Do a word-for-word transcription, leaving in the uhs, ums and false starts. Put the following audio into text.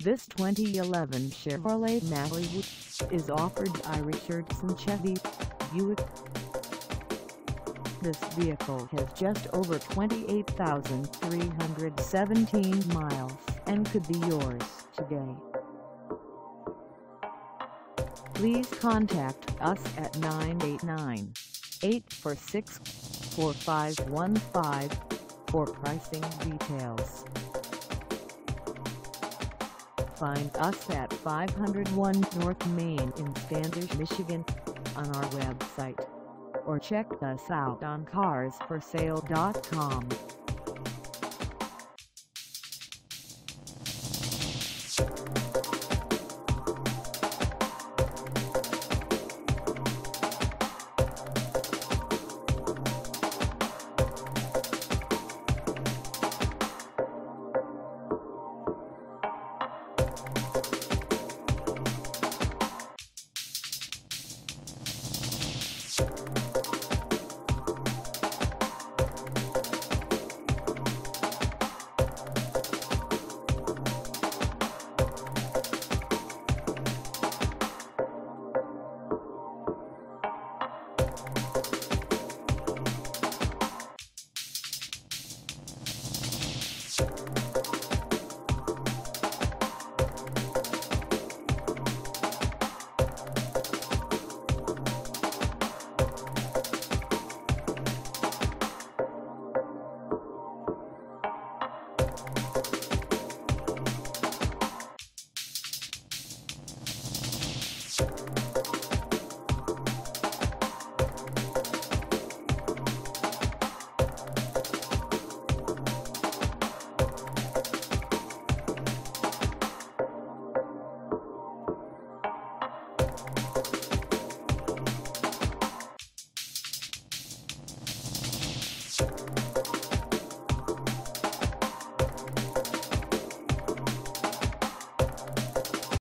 This twenty eleven Chevrolet Malibu is offered by Richardson Chevy, Buick. This vehicle has just over twenty-eight thousand three hundred seventeen miles and could be yours today. Please contact us at nine eight nine, eight four six, four five one five for pricing details. Find us at five oh one North Main in Standish, Michigan, on our website, or check us out on cars for sale dot com.